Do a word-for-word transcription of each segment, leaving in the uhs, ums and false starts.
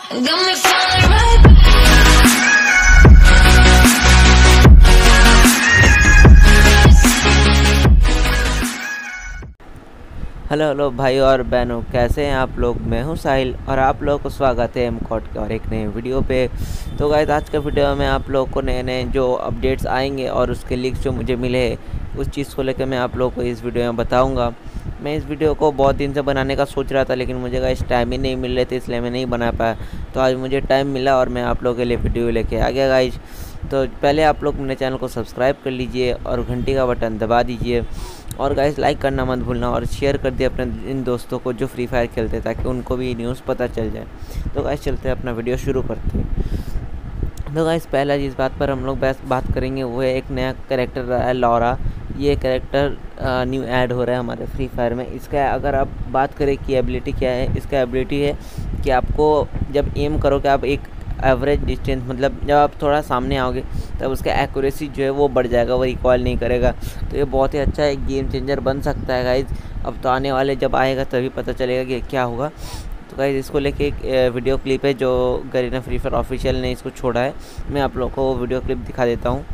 Got me falling right back. Hello hello भाई और बहनों, कैसे हैं आप लोग। मैं हूं साहिल और आप लोगों को स्वागत है एमकॉट के और एक नए वीडियो पे। तो गाइस, आज का वीडियो में आप लोगों को नए नए जो अपडेट्स आएंगे और उसके लिंक्स जो मुझे मिले उस चीज़ को लेकर मैं आप लोगों को इस वीडियो में बताऊंगा। मैं इस वीडियो को बहुत दिन से बनाने का सोच रहा था, लेकिन मुझे गाइस टाइम ही नहीं मिल रहे थे, इसलिए मैं नहीं बना पाया। तो आज मुझे टाइम मिला और मैं आप लोगों के लिए वीडियो लेके आ गया गाइस। तो पहले आप लोग मेरे चैनल को सब्सक्राइब कर लीजिए और घंटी का बटन दबा दीजिए और गाइस लाइक करना मत भूलना और शेयर कर दिए अपने इन दोस्तों को जो फ्री फायर खेलते हैं, ताकि उनको भी न्यूज़ पता चल जाए। तो गाइस चलते हैं, अपना वीडियो शुरू करते हैं। तो गाइस पहला जिस बात पर हम लोग बस बात करेंगे वो है एक नया कैरेक्टर रहा है लॉरा। ये कैरेक्टर न्यू ऐड हो रहा है हमारे फ्री फायर में। इसका अगर आप बात करें कि एबिलिटी क्या है, इसका एबिलिटी है कि आपको जब एम करोगे आप एक एवरेज डिस्टेंस, मतलब जब आप थोड़ा सामने आओगे तब उसका एक्यूरेसी जो है वो बढ़ जाएगा, वो रिकॉयल नहीं करेगा। तो ये बहुत ही अच्छा एक गेम चेंजर बन सकता है गाइज। अब तो आने वाले जब आएगा तभी पता चलेगा कि क्या होगा। तो गाइज इसको लेके एक वीडियो क्लिप है जो गरीना फ्री फायर ऑफिशियल ने इसको छोड़ा है। मैं आप लोगों को वो वीडियो क्लिप दिखा देता हूँ।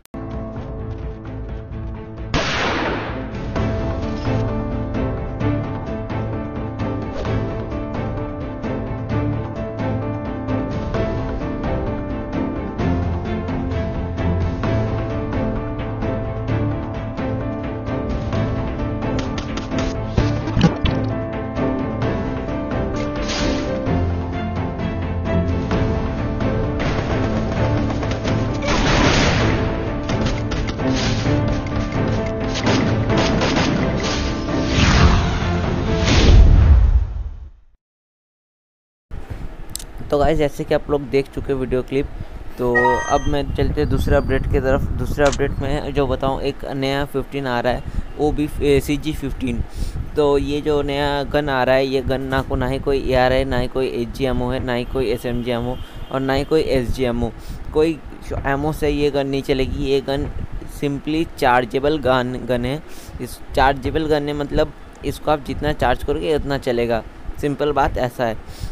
तो गाइस जैसे कि आप लोग देख चुके वीडियो क्लिप, तो अब मैं चलते दूसरे अपडेट की तरफ। दूसरे अपडेट में जो बताऊं, एक नया फिफ्टीन आ रहा है, वो भी सी जी फिफ्टीन। तो ये जो नया गन आ रहा है, ये गन ना को ना ही कोई ए आर है, ना ही कोई एच जी एमओ है, ना ही कोई एस एम जी एमओ और ना ही कोई एस जी एमओ। कोई एमओ से ये गन नहीं चलेगी। ये gun simply chargeable gun gun है। इस चार्जेबल गन है मतलब इसको आप जितना चार्ज करोगे उतना चलेगा। सिंपल बात ऐसा है।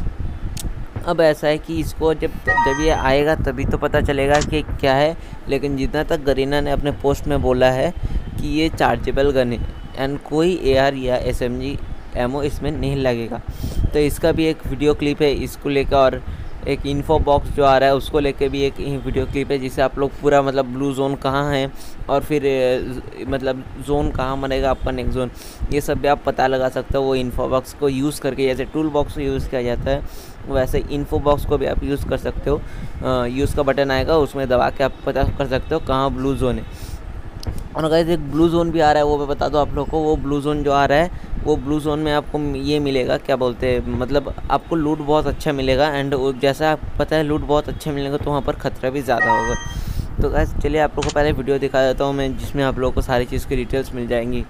अब ऐसा है कि इसको जब जब ये आएगा तभी तो पता चलेगा कि क्या है, लेकिन जितना तक गरीना ने अपने पोस्ट में बोला है कि ये चार्जेबल गन है एंड कोई ए आर या एस एम जी एमओ इसमें नहीं लगेगा। तो इसका भी एक वीडियो क्लिप है इसको लेकर, और एक इन्फो बॉक्स जो आ रहा है उसको लेके भी एक वीडियो क्लिप है, जिससे आप लोग पूरा मतलब ब्लू जोन कहाँ है और फिर मतलब जोन कहाँ बनेगा आपका नेक्स्ट जोन, ये सब भी आप पता लगा सकते हो वो इन्फो बॉक्स को यूज़ करके। जैसे टूल बॉक्स को यूज़ किया जाता है वैसे इन्फो बॉक्स को भी आप यूज़ कर सकते हो। यूज़ का बटन आएगा, उसमें दबा के आप पता कर सकते हो कहाँ ब्लू जोन है। और गाइस एक ब्लू जोन भी आ रहा है, वो मैं बता दूँ आप लोगों को। वो ब्लू जोन जो आ रहा है वो ब्लू जोन में आपको ये मिलेगा, क्या बोलते हैं, मतलब आपको लूट बहुत अच्छा मिलेगा। एंड जैसा आप पता है लूट बहुत अच्छा मिलेगा तो वहाँ पर खतरा भी ज़्यादा होगा। तो गाइस चलिए आप लोगों को पहले वीडियो दिखा देता हूँ मैं, जिसमें आप लोगों को सारी चीज़ की डिटेल्स मिल जाएंगी।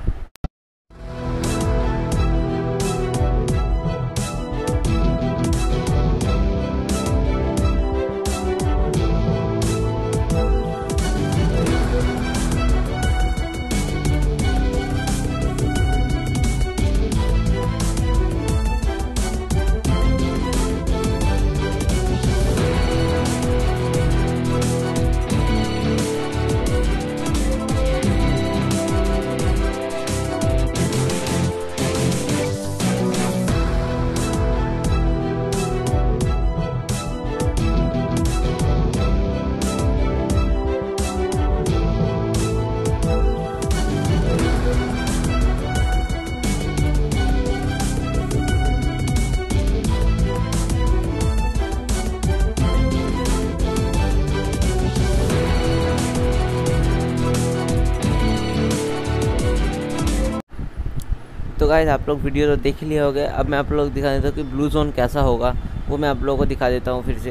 तो गाइस आप लोग वीडियो तो देख ही लिए होंगे। अब मैं आप लोग दिखा देता हूँ कि ब्लू जोन कैसा होगा, वो मैं आप लोगों को दिखा देता हूँ फिर से।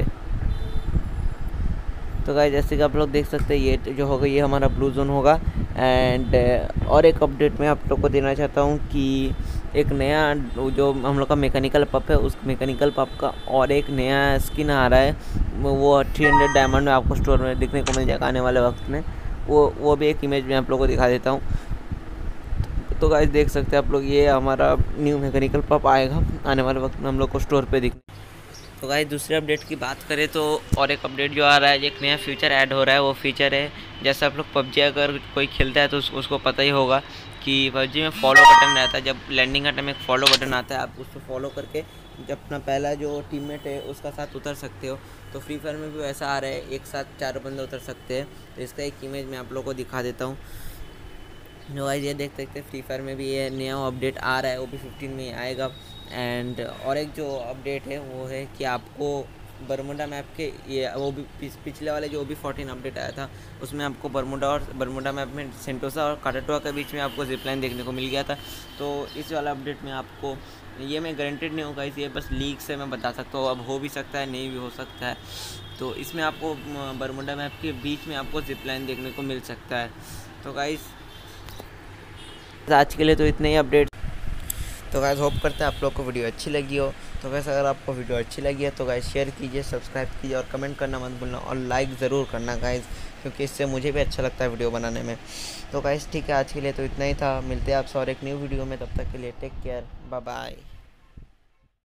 तो गाइस जैसे कि आप लोग देख सकते हैं ये जो होगा ये हमारा ब्लू जोन होगा। एंड और एक अपडेट मैं आप लोग को देना चाहता हूँ कि एक नया जो हम लोग का मैकेनिकल पप है, उस मैकेनिकल पप का और एक नया स्किन आ रहा है, वो थ्री हंड्रेड डायमंड में आपको स्टोर में दिखने को मिल जाएगा आने वाले वक्त में। वो वो भी एक इमेज में आप लोगों को दिखा देता हूँ। तो गाइस देख सकते हैं आप लोग, ये हमारा न्यू मैकेनिकल पप आएगा आने वाले वक्त में हम लोग को स्टोर पे दिखने। तो गाइस दूसरे अपडेट की बात करें तो और एक अपडेट जो आ रहा है, एक नया फीचर ऐड हो रहा है। वो फीचर है, जैसे आप लोग पबजी अगर कोई खेलता है तो उस, उसको पता ही होगा कि पबजी में फॉलो बटन रहता है। जब लैंडिंग का टाइम एक फॉलो बटन आता है, आप उसको फॉलो करके जब अपना पहला जो टीममेट है उसका साथ उतर सकते हो। तो फ्री फायर में भी वैसा आ रहा है, एक साथ चार बंदे उतर सकते हैं। तो इसका एक इमेज मैं आप लोगों को दिखा देता हूँ। जो गाइस ये देख सकते हैं फ्री फायर में भी ये नया अपडेट आ रहा है, वो भी फिफ्टीन में ही आएगा। एंड और एक जो अपडेट है वो है कि आपको बरमुडा मैप के ये वो भी पिछले वाले जो भी फोर्टीन अपडेट आया था उसमें आपको बरमुडा और बरमुडा मैप में सेंटोसा और काटाटुआ के बीच में आपको जिपलाइन देखने को मिल गया था। तो इस वाला अपडेट में आपको ये मैं गारंटेड नहीं होगा, इस ये बस लीक से मैं बता सकता हूँ। अब हो भी सकता है, नहीं भी हो सकता है। तो इसमें आपको बरमुडा मैप के बीच में आपको जिपलाइन देखने को मिल सकता है। तो गाइस आज के लिए तो इतने ही अपडेट। तो गाइस होप करते हैं आप लोग को वीडियो अच्छी लगी हो। तो गाइस अगर आपको वीडियो अच्छी लगी है तो गाइस शेयर कीजिए, सब्सक्राइब कीजिए और कमेंट करना मत भूलना और लाइक ज़रूर करना गाइस, क्योंकि इससे मुझे भी अच्छा लगता है वीडियो बनाने में। तो गाइस ठीक है, आज के लिए तो इतना ही था। मिलते हैं आपसे और एक न्यू वीडियो में, तब तक के लिए टेक केयर, बाय बाय।